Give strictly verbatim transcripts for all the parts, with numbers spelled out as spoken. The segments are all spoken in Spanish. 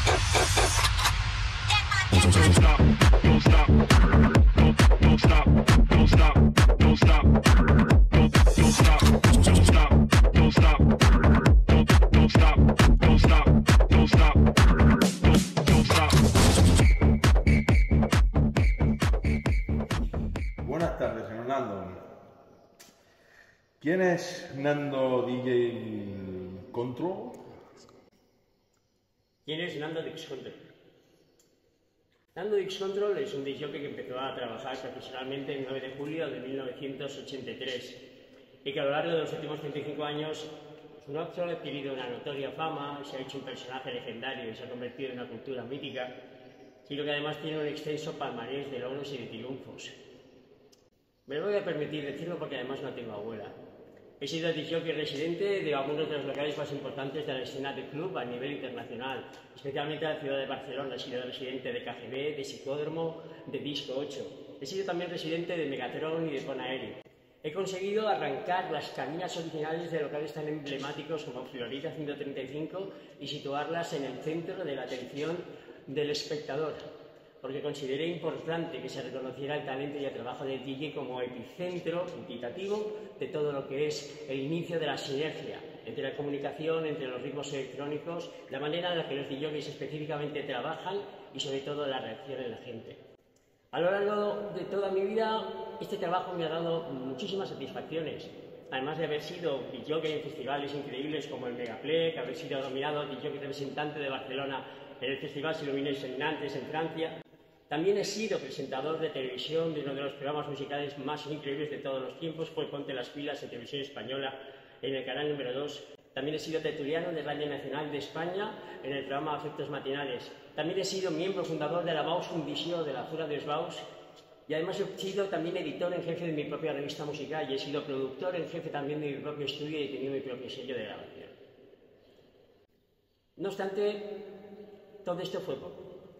Buenas tardes, señor Nando. ¿Quién es Nando D J Control? ¿Quién es Nando Dix Control? Nando Dix Control es un D J que empezó a trabajar profesionalmente el nueve de julio de mil novecientos ochenta y tres y que a lo largo de los últimos treinta y cinco años no solo ha adquirido una notoria fama, se ha hecho un personaje legendario y se ha convertido en una cultura mítica, sino que además tiene un extenso palmarés de logros y de triunfos. Me lo voy a permitir decirlo porque además no tengo abuela. He sido D J residente de algunos de los locales más importantes de la escena de club a nivel internacional, especialmente en la ciudad de Barcelona. He sido residente de K G B, de Psicódromo, de Disco ocho. He sido también residente de Megatron y de Conaeri. He conseguido arrancar las cabinas originales de locales tan emblemáticos como Florida ciento treinta y cinco y situarlas en el centro de la atención del espectador, porque consideré importante que se reconociera el talento y el trabajo del D J como epicentro indicativo de todo lo que es el inicio de la sinergia entre la comunicación, entre los ritmos electrónicos, la manera en la que los D Js específicamente trabajan y sobre todo la reacción en la gente. A lo largo de toda mi vida, este trabajo me ha dado muchísimas satisfacciones. Además de haber sido D J en festivales increíbles como el Megaplex, haber sido nominado D J representante de Barcelona en el Festival Illumination Nantes en Francia, también he sido presentador de televisión de uno de los programas musicales más increíbles de todos los tiempos, fue Ponte las Pilas en Televisión Española en el canal número dos. También he sido tertuliano de Radio Nacional de España en el programa Afectos Matinales. También he sido miembro fundador de la Baus Fundició, de la Fura dels Baus. Y además he sido también editor en jefe de mi propia revista musical y he sido productor en jefe también de mi propio estudio y he tenido mi propio sello de grabación. No obstante, todo esto fue poco.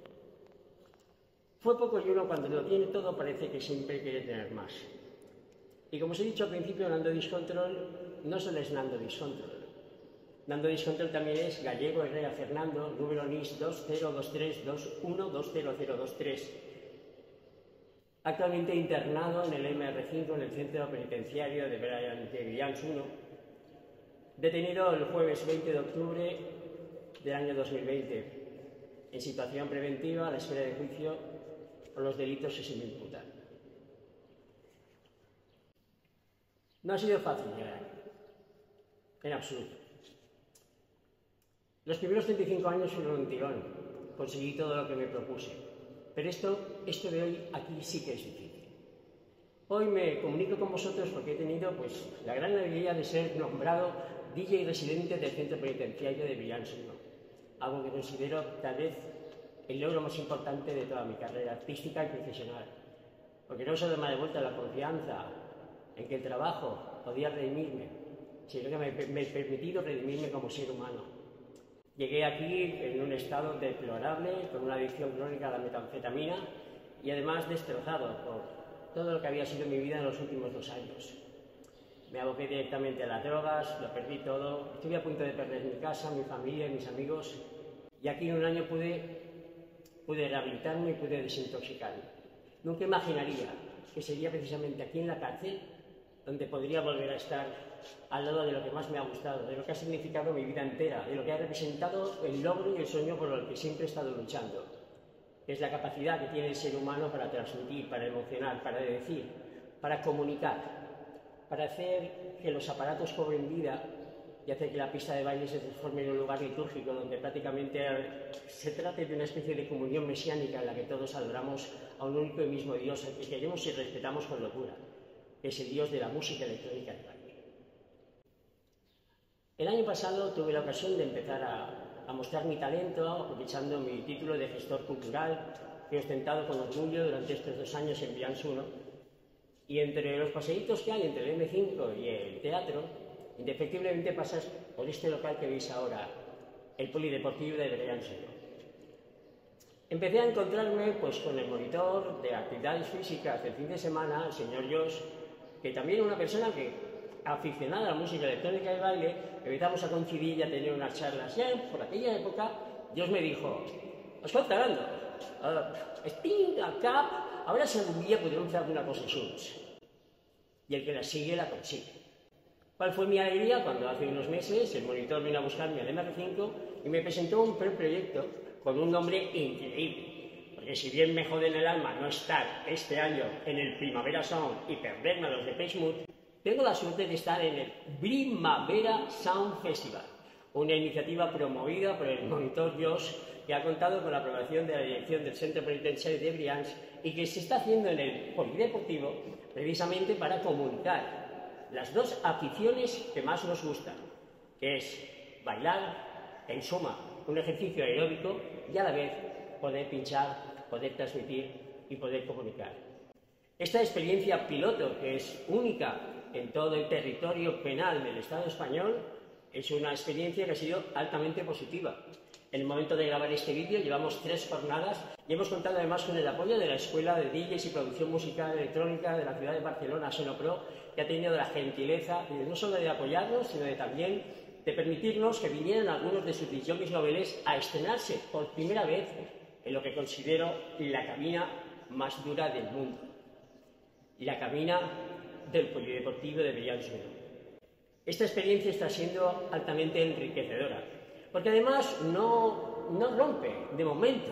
Fue poco y uno cuando lo tiene todo parece que siempre quiere tener más. Y como os he dicho al principio, Nando Dix Control no solo es Nando Dix Control. Nando Dix Control también es Gallego Herrera Fernando, número N I S dos cero dos tres dos uno dos cero cero dos tres. Actualmente internado en el M R cinco, en el centro penitenciario de Brians uno. Detenido el jueves veinte de octubre del año dos mil veinte. En situación preventiva a la espera de juicio por los delitos que se me imputan. No ha sido fácil llegar, en absoluto. Los primeros treinta y cinco años fueron un tirón, conseguí todo lo que me propuse, pero esto, esto de hoy aquí sí que es difícil. Hoy me comunico con vosotros porque he tenido pues, la gran alegría de ser nombrado D J residente del centro penitenciario de Brians uno, algo que considero tal vez el logro más importante de toda mi carrera artística y profesional, porque no solo me ha devuelto la confianza en que el trabajo podía redimirme, sino que me, me he permitido redimirme como ser humano. Llegué aquí en un estado deplorable, con una adicción crónica a la metanfetamina y además destrozado por todo lo que había sido mi vida en los últimos dos años. Me aboqué directamente a las drogas, lo perdí todo, estuve a punto de perder mi casa, mi familia, mis amigos, y aquí en un año pude, pude rehabilitarme y pude desintoxicarme. Nunca imaginaría que sería precisamente aquí en la cárcel donde podría volver a estar al lado de lo que más me ha gustado, de lo que ha significado mi vida entera, de lo que ha representado el logro y el sueño por el que siempre he estado luchando. Es la capacidad que tiene el ser humano para transmitir, para emocionar, para decir, para comunicar, para hacer que los aparatos cobren vida y hacer que la pista de baile se transforme en un lugar litúrgico donde prácticamente se trate de una especie de comunión mesiánica en la que todos adoramos a un único y mismo Dios al que queremos y respetamos con locura, que es el Dios de la música electrónica y baile. El año pasado tuve la ocasión de empezar a, a mostrar mi talento aprovechando mi título de gestor cultural que he ostentado con orgullo durante estos dos años en Brians uno. Y entre los paseitos que hay entre el eme cinco y el teatro, indefectiblemente pasas por este local que veis ahora, el Polideportivo de Brians uno. Empecé a encontrarme pues, con el monitor de actividades físicas del fin de semana, el señor Josh, que también es una persona que, aficionada a la música electrónica y baile, empezamos a coincidir y a tener unas charlas. Ya por aquella época Dios me dijo, escolta, Nando, uh, estic al cap, a veure si algun dia podrem fer alguna cosa junts. Y el que la sigue, la consigue. ¿Cuál fue mi alegría cuando hace unos meses el monitor vino a buscarme al M R cinco y me presentó un preproyecto con un nombre increíble? Porque si bien me jode en el alma no estar este año en el Primavera Sound y perderme a los de Depeche Mode, tengo la suerte de estar en el Primavera Sound Festival, una iniciativa promovida por el monitor Josh que ha contado con la aprobación de la dirección del Centro Penitenciario de Brians y que se está haciendo en el Polideportivo precisamente para comunicar las dos aficiones que más nos gustan, que es bailar, en suma, un ejercicio aeróbico y a la vez poder pinchar, poder transmitir y poder comunicar. Esta experiencia piloto, que es única en todo el territorio penal del Estado español, es una experiencia que ha sido altamente positiva. En el momento de grabar este vídeo llevamos tres jornadas y hemos contado además con el apoyo de la Escuela de D Js y Producción Musical Electrónica de la ciudad de Barcelona, Sonopro, que ha tenido la gentileza no solo de apoyarnos, sino de también de permitirnos que vinieran algunos de sus discjockeys noveles a estrenarse por primera vez en lo que considero la cabina más dura del mundo, la cabina del Polideportivo de Brians. Esta experiencia está siendo altamente enriquecedora, porque además no, no rompe, de momento.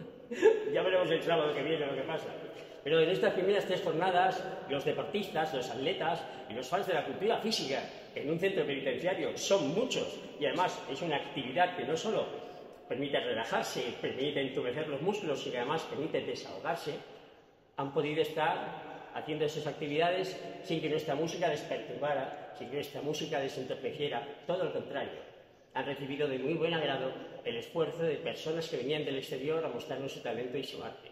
Ya veremos el sábado que viene lo que pasa. Pero en estas primeras tres jornadas, los deportistas, los atletas y los fans de la cultura física en un centro penitenciario son muchos, y además es una actividad que no solo permite relajarse, permite entumecer los músculos, sino que además permite desahogarse, han podido estar haciendo esas actividades sin que nuestra música les perturbara, sin que nuestra música les entorpeciera, todo lo contrario. Han recibido de muy buen agrado el esfuerzo de personas que venían del exterior a mostrarnos su talento y su arte.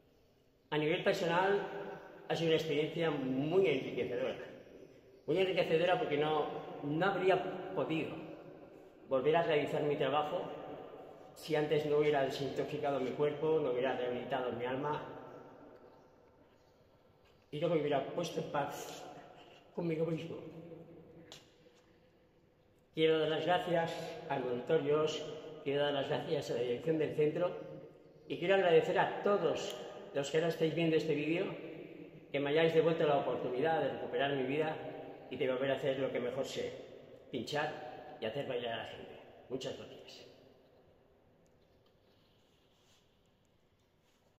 A nivel personal, ha sido una experiencia muy enriquecedora. Muy enriquecedora porque no, no habría podido volver a realizar mi trabajo si antes no hubiera desintoxicado mi cuerpo, no hubiera rehabilitado mi alma y yo me hubiera puesto en paz conmigo mismo. Quiero dar las gracias al monitor Josh, quiero dar las gracias a la dirección del centro y quiero agradecer a todos los que ahora estáis viendo este vídeo que me hayáis devuelto la oportunidad de recuperar mi vida y de volver a hacer lo que mejor sé, pinchar y hacer bailar a la gente. Muchas gracias.